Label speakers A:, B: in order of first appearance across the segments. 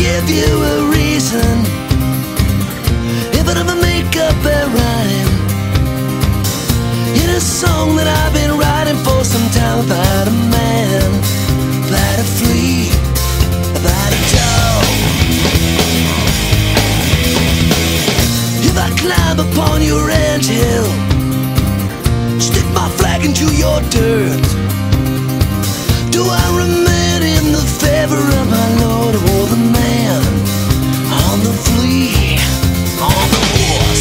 A: give you a reason, if I never make up a rhyme in a song that I've been writing for some time about a man, about a flea, about a dog. If I climb upon your anthill, stick my flag into your dirt, do I remain in the favor of my Lord, or the man on the flea, on the horse?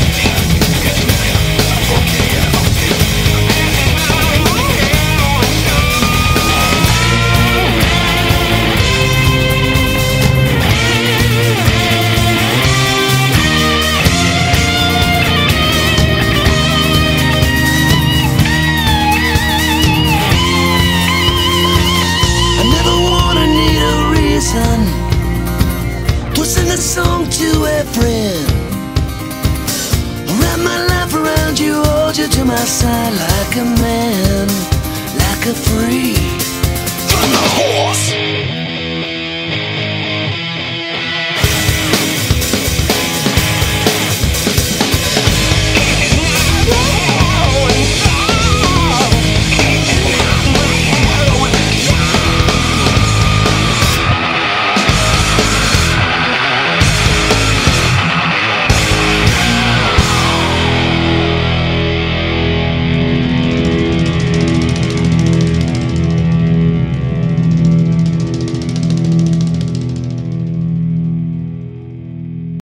A: To sing a song to a friend, wrap my life around you, hold you to my side like a man, like a free from the horse.